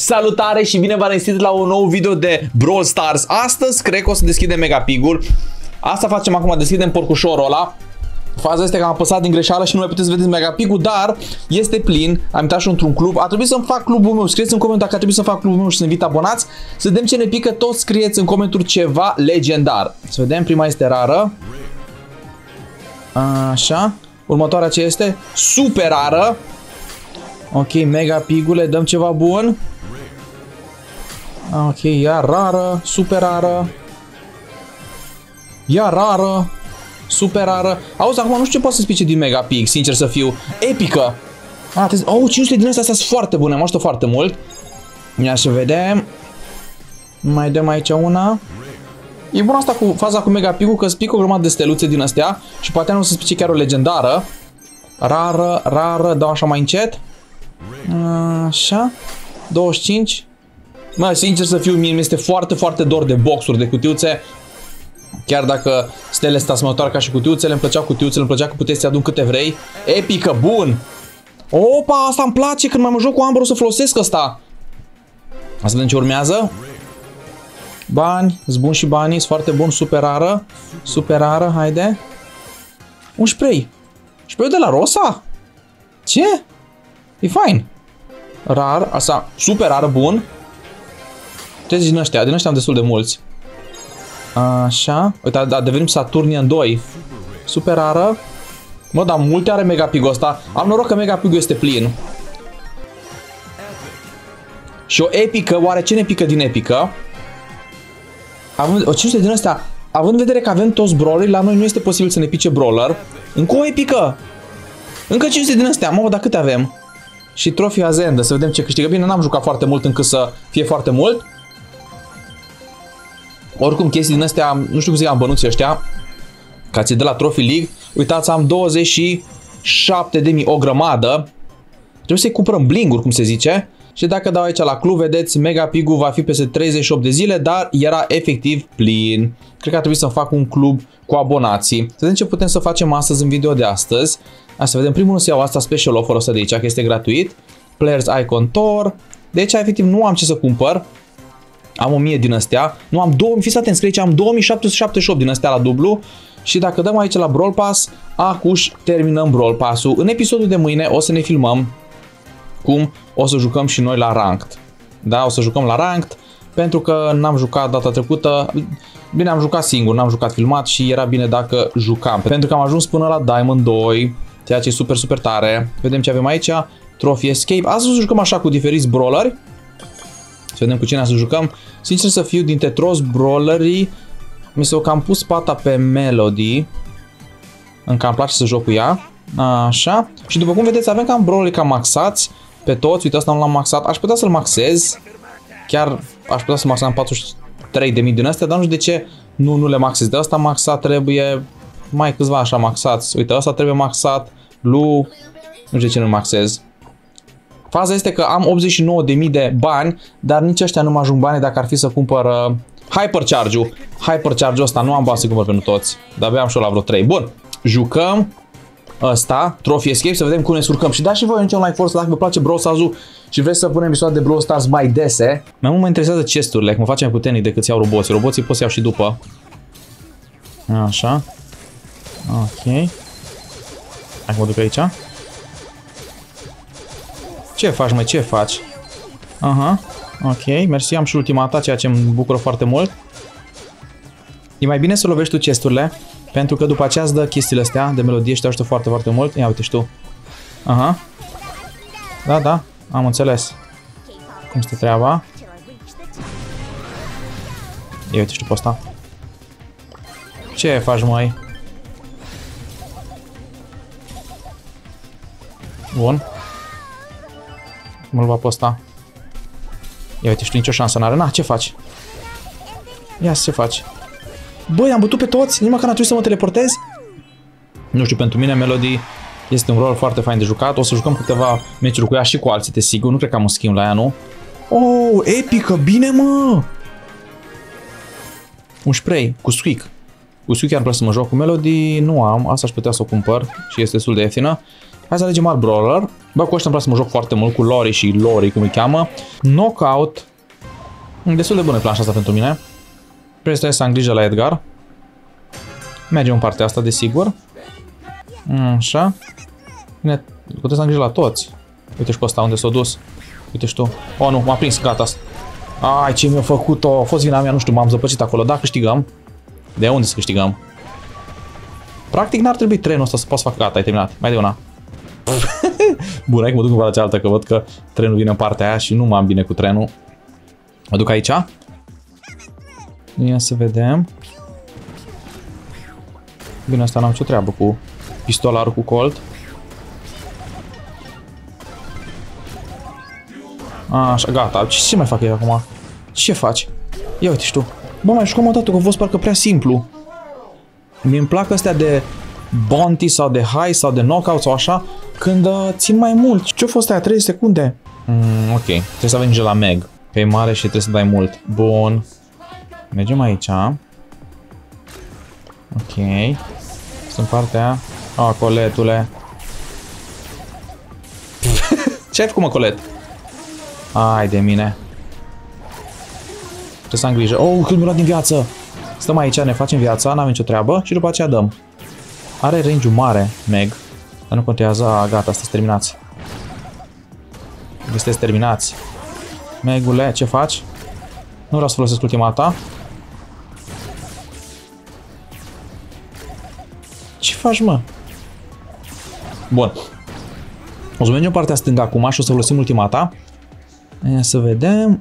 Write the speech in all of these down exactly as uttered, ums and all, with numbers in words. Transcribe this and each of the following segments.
Salutare și bine v-am regăsit la un nou video de Brawl Stars. Astăzi cred că o să deschidem Megapigul. Asta facem acum, deschidem porcușorul ăla. Faza este că am apăsat din greșeală și nu mai puteți vedea Megapigul, dar este plin. Am intrat și într-un club. A trebuit să-mi fac clubul meu. Scrieți în comentarii dacă a trebuit să fac clubul meu și să invit abonați. Să vedem ce ne pică. Toți scrieți în comentarii ceva legendar. Să vedem, prima este rară. Așa. Următoarea ce este? Super rară. Ok, Megapigule, dăm ceva bun. Ok, iar rară, super rară. Iar rară, super rară. Auzi, acum nu știu ce poate să spice din Megapig, sincer să fiu. Epică. Ah, oh, cinci sute din astea sunt foarte bune, mă ajută foarte mult. Ia să vedem. Mai dăm aici una. E bună asta cu faza cu Megapigul, că spică o grămadă de steluțe din astea și poate nu se spice chiar o legendară. Rară, rară, dau așa mai încet. Așa. douăzeci și cinci. Mă, sincer să fiu, mie mi-este foarte, foarte dor de boxuri, de cutiuțe. Chiar dacă stele sunt asemănătoare ca și cutiuțele, îmi plăceau cutiuțele, îmi plăcea că puteți să adun câte vrei. Epică, bun! Opa, asta îmi place, când mai mă joc cu Amber o să folosesc asta. Să vedem ce urmează. Bani, sunt bun și banii, sunt foarte bun, super rară. Super rară, haide. Un spray. Spray de la Rosa? Ce? E fain. Rar, asta, super rar, bun. treizeci din ăștia, din ăștia am destul de mulți. Așa. Uite, a devenit Saturnian doi. Super rară. Mă, dar multe are Megapigul ăsta. Am noroc că Megapigul este plin. Și o epică, oare ce ne pică din epică? Având, o cinci sute din ăstea, având în vedere că avem toți brawleri, la noi nu este posibil să ne pice brawler. Încă o epică. Încă cinci sute din ăstea, mă, dar câte avem? Și trofii Azenda, să vedem ce câștigă. Bine, n-am jucat foarte mult încât să fie foarte mult. Oricum, chestii din astea, nu știu cum zic, am bănuții ăștia. Ca ți de la Trophy League. Uitați, am douăzeci și șapte de mii, o grămadă. Trebuie să-i cumpărăm blinguri, cum se zice. Și dacă dau aici la club, vedeți, Megapigul va fi peste treizeci și opt de zile, dar era efectiv plin. Cred că ar trebui să fac un club cu abonații. Să vedem ce putem să facem astăzi în video de astăzi. Hai să vedem, primul nu se iau asta special offer ăsta de aici, că este gratuit. Players Icon Tour. De aici, efectiv, nu am ce să cumpăr. Am o mie din astea. Nu, am două mii, fiți atenți, că aici am două mii șapte sute șaptezeci și opt din astea la dublu. Și dacă dăm aici la Brawl Pass, acuși terminăm Brawl Pass-ul. În episodul de mâine o să ne filmăm cum o să jucăm și noi la Ranked. Da, o să jucăm la Ranked, pentru că n-am jucat data trecută. Bine, am jucat singur, n-am jucat filmat și era bine dacă jucam. Pentru că am ajuns până la Diamond doi, ceea ce e super, super tare. Vedem ce avem aici. Trophy Escape. Astăzi o să jucăm așa cu diferiți brawleri. Să vedem cu cine să jucăm. Sincer să fiu, dintre toți brawlerii, mi s-o cam pus pata pe Melody. Încă îmi place să joc cu ea. Așa. Și după cum vedeți, avem cam brawleri cam maxați pe toți. Uite, asta nu l-am maxat. Aș putea să-l maxez. Chiar aș putea să maxăm patruzeci și trei de mii din astea, dar nu știu de ce nu, nu le maxez. De asta maxat trebuie mai câțiva așa maxați. Uite, asta trebuie maxat. Lu. Nu știu de ce nu maxez. Faza este că am optzeci și nouă de mii de bani, dar nici ăștia nu mă ajung bani dacă ar fi să cumpăr uh, Hypercharge-ul. Hypercharge-ul ăsta nu am bani să cumpăr pentru toți, dar abia am și eu la vreo trei. Bun, jucăm ăsta, Trophy Escape, să vedem cum ne surcăm. Și dați și voi un like for dacă vă place Brawl Stars-ul și vreți să punem episoade de Brawl Stars mai dese. Mai mult mă interesează chest-urile, că mă facem cu tenii decât să iau roboții. Roboții pot să iau și după. Așa. Ok. Hai că mă duc aici. Ce faci, măi? Ce faci? Aha, ok, mersi, am și ultimata, ceea ce îmi bucură foarte mult. E mai bine să lovești tu chesturile, pentru că după aceea îți dă chestiile astea de melodie și te ajută foarte, foarte mult. Ia uite și tu. Aha. Da, da, am înțeles. Cum stă treaba? Ia uite și tu pe ăsta. Ce faci, măi? Bun. Mă-l va pe ăsta. Ia uite, știu, nicio șansă n-are. Na, ce faci? Ia ce faci? Băi, am bătut pe toți? Nici măcar n-a trebuit să mă teleportez? Nu știu, pentru mine Melody este un rol foarte fain de jucat. O să jucăm câteva meciuri cu ea și cu alții, te sigur. Nu cred că am un schimb la ea, nu? Oh, epică, bine, mă! Un spray cu Squeak. Cu Squeak chiar vreau să mă joc. Cu Melody nu am, asta aș putea să o cumpăr și este destul de ieftină. Hai să alegem alt brawler. Bă, cu ăștia îmi place să mă joc foarte mult, cu Lori și Lori, cum îi cheamă. Knockout. Destul de bună planșa asta pentru mine. Trebuie să am grijă la Edgar. Mergem în partea asta, desigur. Așa. Bine, puteți să am grijă la toți. Uite și pe ăsta, unde s-a dus. Uite și tu. Oh, nu, m-a prins, gata. Ai, ce mi-a făcut-o. A fost vina mea, nu știu, m-am zăpăcit acolo. Da, câștigăm. De unde să câștigăm? Practic n-ar trebui trenul ăsta să poți să fac. Gata, ai terminat. Mai de una. Bun, hai că mă duc în partea cealaltă, că văd că trenul vine în partea aia și nu m-am bine cu trenul. Mă duc aici. Ia să vedem. Bine, asta n-am ce treabă cu pistolarul cu Colt. Așa, gata. Ce mai fac eu acum? Ce faci? Ia uite și tu. Bă, mai jucăm o dată, că a fost parcă prea simplu. Mi-mi plac astea de bounty sau de high sau de knockout sau așa, când uh, țin mai mult. Ce-a fost aia? treizeci secunde? Mm, ok. Trebuie să avem grijă la Meg. Că e mare și trebuie să dai mult. Bun. Mergem aici. Ok. Sunt partea aia. Ah, coletule. Ce ai făcut, mă, colet? Ai de mine. Trebuie să am grijă. Oh, când mi-a luat din viață. Stăm aici, ne facem viața, n-avem nicio treabă și după aceea dăm. Are range-ul mare, Meg. Dar nu contează. Ah, gata, sunteți terminați. Sunteți terminați. Megule, ce faci? Nu vreau să folosesc ultima ta. Ce faci, mă? Bun. O să mergem partea stângă acum și o să folosim ultima ta. Ia să vedem.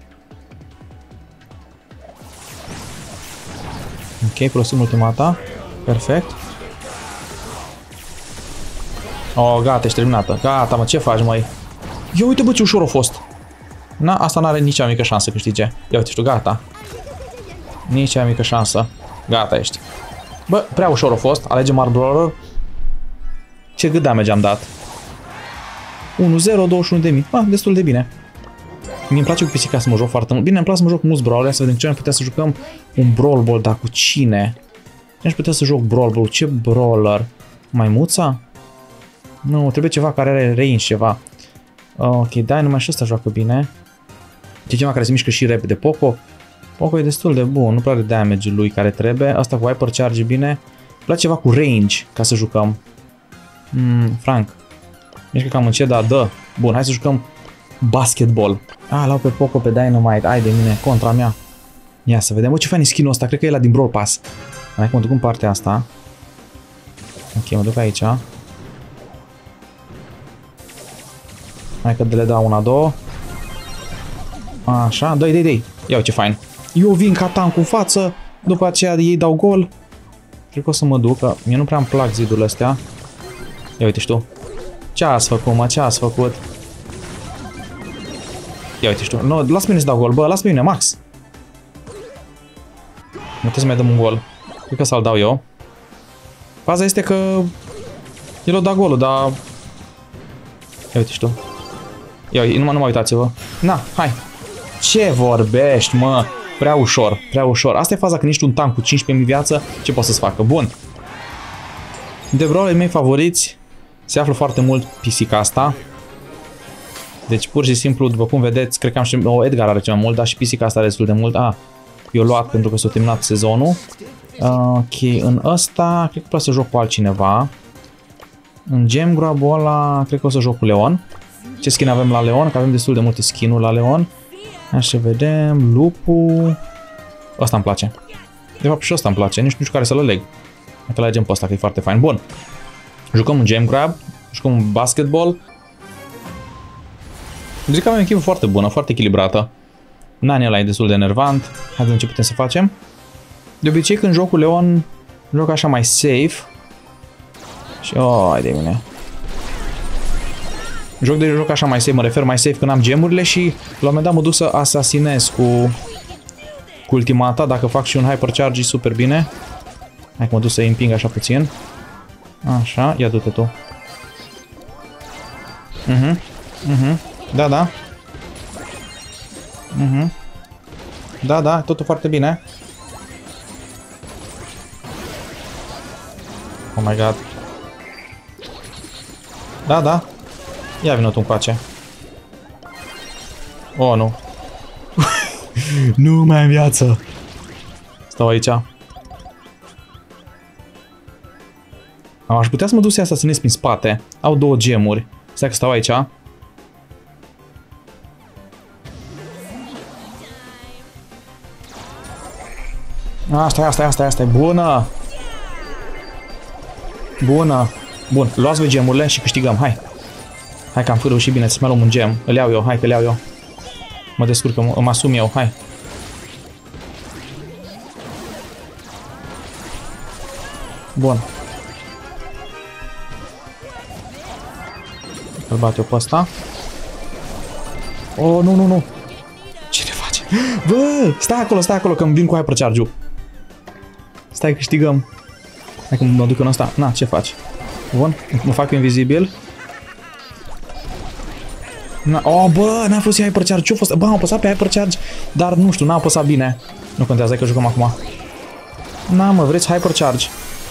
Ok, folosim ultima ta. Perfect. Oh, gata, ești terminată. Gata, mă, ce faci, măi? Ia uite, bă, ce ușor a fost. Na, asta n-are nici o mică șansă să câștige. Ia uite, știu, gata. Nici o mică șansă. Gata, ești. Bă, prea ușor a fost. Alegem alt brawler. Ce cât damage am dat? unu zero, douăzeci și unu de mii. Ah, destul de bine. Mi-mi place cu pisica să mă joc foarte mult. Bine, îmi place să mă joc cu mulți brawler, să vedem ce am putea să jucăm un Brawl Ball, dar cu cine? Ce aș putea să joc Brawl Ball? Ce brawler? Maimuța? Nu, trebuie ceva care are range, ceva. Ok, da, numai și ăsta joacă bine. Ce ceva care se mișcă și repede. Poco? Poco e destul de bun, nu prea are damage lui care trebuie. Asta cu Hyper Charge e bine. Îmi place ceva cu range ca să jucăm. Mm, Frank. Mișcă cam încet, dar dă. Bun, hai să jucăm basketball. Ah, l-au pe Poco, pe Dynamite. Ai de mine, contra mea. Ia să vedem. Bă, ce fain e skin-ul ăsta. Cred că e la din Brawl Pass. Hai că mă duc în partea asta. Ok, mă duc aici. Hai că de le dau una, două. Așa, dă-i, dă-i, dă-i. Ia ce fain. Eu vin ca tank în față, după aceea ei dau gol. Cred că o să mă duc, că mie nu prea îmi plac zidurile astea. Ia uite și tu. Ce ați făcut, mă? Ce ați făcut? Ia uite și tu. No, las pe mine să dau gol, bă, las pe mine, Max. Nu trebuie să mai dăm un gol. Cred că să-l dau eu. Faza este că el o da golul, dar... Ia uite și tu. Ia, nu mă, nu mă uitați-vă. Na, hai. Ce vorbești, mă? Prea ușor, prea ușor. Asta e faza când ești un tank cu cincisprezece mii viață, ce poți să-ți facă? Bun. De brawlerii mei favoriți se află foarte mult pisica asta. Deci pur și simplu, după cum vedeți, cred că am și... O, Edgar are cel mai mult, dar și pisica asta are destul de mult. Ah, eu luat pentru că s-a terminat sezonul. Ok, în ăsta cred că vreau să joc cu altcineva. În Gem Grab-ul ăla cred că o să joc cu Leon. Ce skin avem la Leon? Că avem destul de multe skin-uri la Leon. Așa să vedem. Lupul. Ăsta îmi place. De fapt și ăsta îmi place. Nici nu știu care să-l aleg. Hai că alegem pe ăsta, că e foarte fain. Bun. Jucăm un Gem Grab. Jucăm un basketball. Zic că avem o echipă foarte bună, foarte echilibrată. Nani ăla e destul de enervant. Hai să vedem ce putem să facem. De obicei când joc cu Leon, joc așa mai safe. Și oh, hai de mine. Joc de joc așa mai safe, mă refer mai safe când am gemurile și la un moment dat mă duc să asasinez cu, cu ultimata. Dacă fac și un hypercharge, super bine. Hai că mă duc să-i împing așa puțin. Așa, ia du-te tu. Mhm, mhm, da, da. Mhm. Da, da, totul foarte bine. Oh my god. Da, da. Ia vină tu încoace. Oh, nu. Nu mai am viață. Stau aici. Aș putea să mă duc să-i asasinez prin spate. Au două gemuri. Stai că stau aici. A, stai, stai, stai, stai. Bună! Bună! Bun, luați voi gemurile și câștigăm. Hai! Hai că am reușit bine să mai luăm un gem. Îl iau eu, hai că îl iau eu. Mă descurc, îmi asum eu, hai. Bun. Îl bat eu pe ăsta. Oh, nu, nu, nu. Ce ne face? Bă, stai acolo, stai acolo, că îmi vin cu hypercharge-ul. Stai, câștigăm. Hai că mă duc în ăsta. Na, ce faci? Bun, mă fac invizibil. Na, oh, bă, n-am folosit hypercharge. Ce-a fost? Bă, am apăsat pe hypercharge, dar nu știu, n-a apăsat bine. Nu contează, hai că jucăm acum. Na, mă, vreți hypercharge?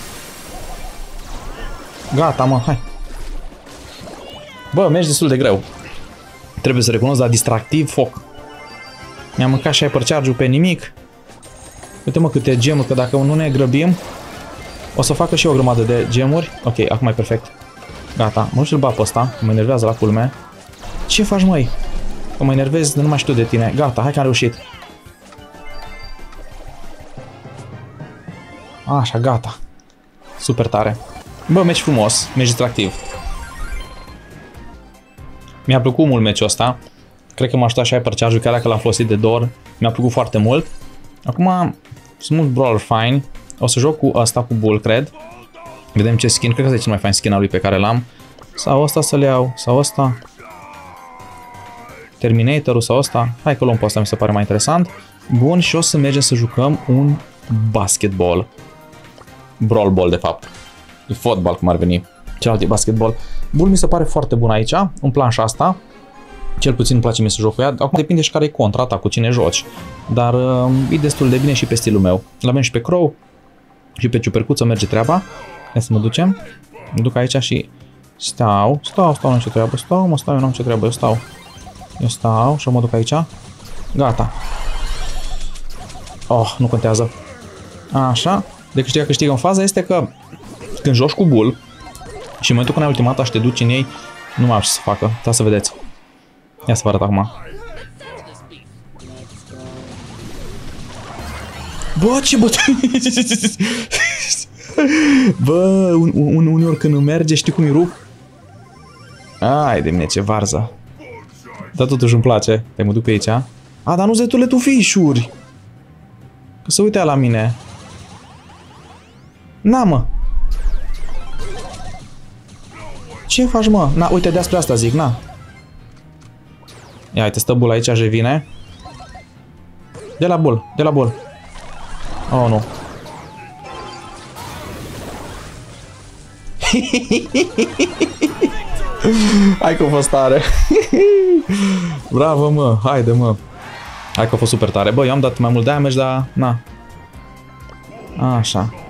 Gata, mă, hai. Bă, mergi destul de greu. Trebuie să recunosc, dar distractiv, foc. Mi-am mâncat și hypercharge-ul pe nimic. Uite, mă, câte gemuri, că dacă nu ne grăbim, o să facă și eu o grămadă de gemuri. Ok, acum e perfect. Gata, mă și-l bat pe ăsta, mă enervează la culme. Ce faci, măi? Că mă enervez, nu mai știu de tine. Gata, hai că am reușit. Așa, gata. Super tare. Bă, meci frumos, meci distractiv. Mi-a plăcut mult meciul ăsta. Cred că m-a ajutat și hypercharge-ul, chiar dacă l-am folosit de două ori. Mi-a plăcut foarte mult. Acum sunt mulți brawler fine. O să joc cu ăsta, cu Bull, cred. Vedem ce skin. Cred că ăsta e cel mai fain skin al lui pe care l-am. Sau ăsta să-l iau. Sau ăsta. Terminator-ul sau ăsta. Hai că luăm pe ăsta, mi se pare mai interesant. Bun, și o să mergem să jucăm un basketball. Brawl ball, de fapt. E fotbal, cum ar veni. Celălalt e basketball. Bull mi se pare foarte bun aici, în planșa asta. Cel puțin îmi place mie să joc cu ea. Acum depinde și care e contra ta, cu cine joci. Dar uh, e destul de bine și pe stilul meu. L-avem și pe Crow și pe Ciupercuță merge treaba. Hai să mă ducem. Mă duc aici și stau. Stau, stau, nu am ce treabă. Stau, mă stau, eu nu am ce treabă. Eu stau. Eu stau și mă duc aici. Gata. Oh, nu contează. Așa. De câștiga câștigă în faza este că când joci cu Bull și în momentul când ai ultimata și te duci în ei, nu mai am ce să facă. Stai să vedeți. Ia să vă arăt acum. Bă, ce bă... Bă, un, un, uneori când îmi merge, știi cum îi rup? Ai de mine, ce varză. Dar totuși îmi place. Te mă duc pe aici. A, dar nu-ți detule tu fișuri. Că se uitea la mine. Na, mă. Ce faci, mă? Na, uite, despre asta zic, na. Ia, uite, stă Bull aici, și vine. De la Bull, de la Bull. Oh, nu. Hai că a fost tare. Bravo, mă, haide, mă. Hai că a fost super tare. Bă, eu am dat mai mult damage, dar na. Așa.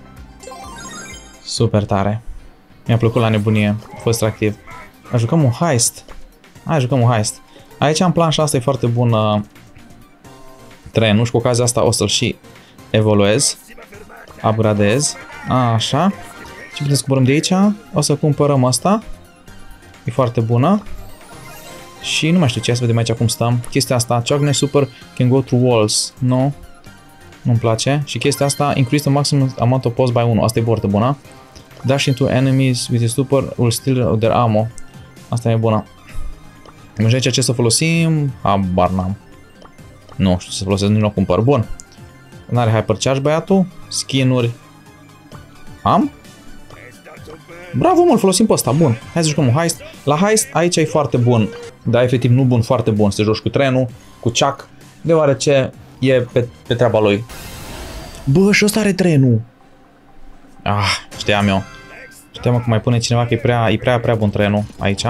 Super tare. Mi-a plăcut la nebunie. A fost activ. Jucăm un heist. Hai, jucăm un heist. Aici în planșa asta e foarte bun uh, trenul și cu ocazia asta o să-l și evoluez. Upgradez. Așa. Ce putem să cumpărăm de aici? O să cumpărăm asta. E foarte bună. Și nu mai știu ce, să vedem aici cum stăm. Chestia asta, Chuckney Super can go through walls. Nu. Nu-mi place. Și chestia asta, increase the maximum amount of post by unu. Asta e foarte bună. Dash into enemies with a super will steal their ammo. Asta e bună. Merge aici ce să folosim? Habar n-am. Nu știu ce să folosesc, nu o cumpăr. Bun. N-are hypercharge băiatul. Skin-uri. Am? Bravo, mă, îl folosim pe ăsta. Bun. Hai să jucăm un heist. La heist aici e foarte bun. Dar efectiv nu bun, foarte bun. Să te joci cu trenul, cu Chuck. Deoarece e pe, pe treaba lui. Bă, și ăsta are trenul. Ah, știam eu. Știam că mai pune cineva că e prea, e prea, prea bun trenul aici.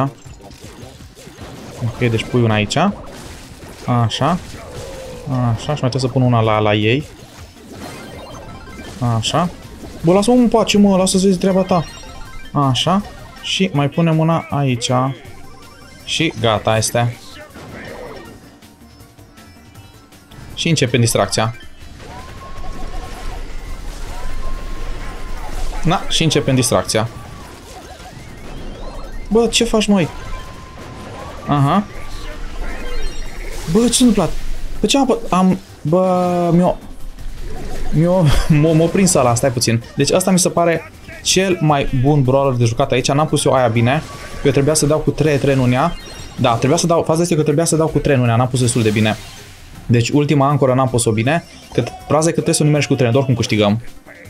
Ok, deci pui una aici. Așa. Așa, și mai trebuie să pun una la, la ei. Așa. Bă, lasă-mă în pace, mă, lasă să vezi treaba ta. Așa. Și mai punem una aici. Și gata este. Și începem distracția. Na, și începem distracția. Bă, ce faci, măi? Aha. Bă, ce s-a întâmplat? Bă, ce am... am bă, mi-o... Mi-o... M-o prins ăla, stai puțin. Deci asta mi se pare cel mai bun brawler de jucat aici. N-am pus eu aia bine. Eu trebuia să dau cu trei trenunea. Da, trebuia să dau... Faza este că trebuia să dau cu trenunea. N-am pus destul de bine. Deci ultima ancoră n-am pus-o bine. Că praza e că trebuie să nu mergi cu tren, doar cum câștigăm.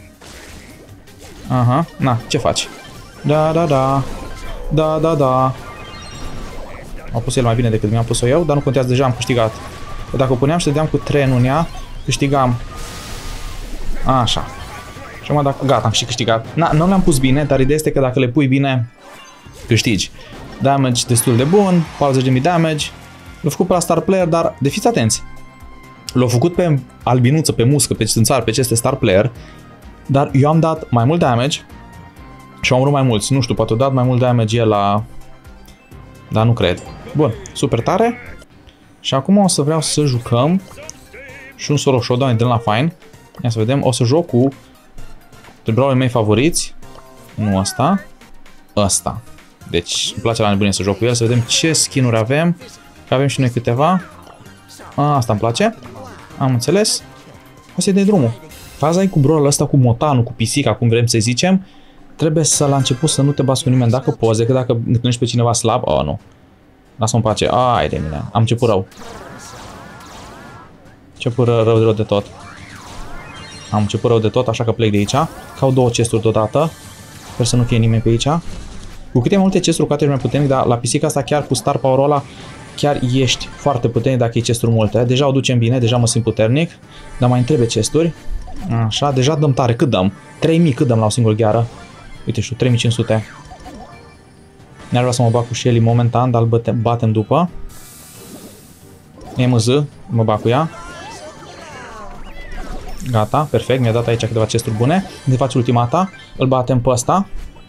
Aha, na, ce faci? Da, da, da. Da, da, da. Am pus el mai bine decât mi-am pus-o eu, dar nu contează, deja am câștigat. Că dacă o puneam și dădeam cu trenunea, câștigam. Așa. Și acum dacă... Gata, am și câștigat. Na, nu le-am pus bine, dar ideea este că dacă le pui bine, câștigi. Damage destul de bun, patruzeci de mii damage. L-a făcut pe la star player, dar de fiți atenți. L-a făcut pe albinuță, pe muscă, pe țânțar, pe ce este star player. Dar eu am dat mai mult damage și am omorât mai mulți. Nu știu, poate au dat mai mult damage el la... Dar nu cred. Bun, super tare. Și acum o să vreau să jucăm și un solo showdown din la fine. Ia să vedem, o să joc cu brawlerii mei favoriți. Nu ăsta, ăsta. Deci îmi place la nebunie să joc cu el, să vedem ce skin-uri avem. Că avem și noi câteva. A, asta îmi place. Am înțeles. O să-i dai drumul. Faza e cu brawlerul ăsta, cu motanul, cu pisica, cum vrem să zicem. Trebuie să la început să nu te bați cu nimeni dacă poți, decât dacă întâlnești pe cineva slab. Oh, nu. Lasă-mă în pace. Ai de mine. Am început rău. Început rău, rău, rău de tot. Am început rău de tot, așa că plec de aici. Caut două chesturi deodată. Sper să nu fie nimeni pe aici. Cu câte mai multe chesturi, cu atât mai puternic, dar la pisica asta chiar cu star power-ul ăla, chiar ești foarte puternic dacă e chesturi multe. Deja o ducem bine, deja mă simt puternic, dar mai întrebe chesturi. Așa, deja dăm tare. Cât dăm? trei mii cât dăm la o singură gheară? Uite, știu, trei mii cinci sute. Ne-ar vrea să mă bag cu Shelly momentan, dar îl batem după. E M Z, mă bag cu ea. Gata, perfect, mi-a dat aici câteva chesturi bune. Ne face ultimata, îl batem pe ăsta.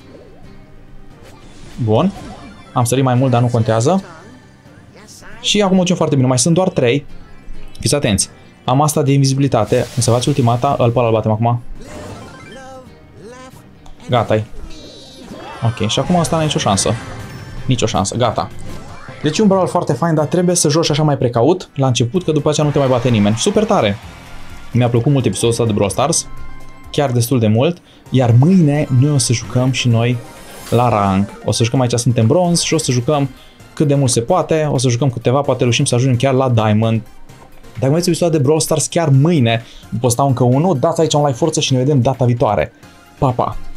Bun. Am sărit mai mult, dar nu contează. Și acum o ducem foarte bine, mai sunt doar trei. Fiți atenți. Am asta de invizibilitate, când se face ultimata, îl pe ăla îl batem acum. Gata-i. Ok, și acum asta n-a nicio șansă. Nicio șansă, gata. Deci un brawler foarte fain, dar trebuie să joci așa mai precaut la început, că după aceea nu te mai bate nimeni. Super tare! Mi-a plăcut mult episodul ăsta de Brawl Stars, chiar destul de mult, iar mâine noi o să jucăm și noi la rank. O să jucăm aici, suntem bronz și o să jucăm cât de mult se poate, o să jucăm câteva, poate reușim să ajungem chiar la Diamond. Dacă mai veți episodul de Brawl Stars chiar mâine, vă postau încă unul, dați aici un like forță și ne vedem data viitoare. Pa, pa!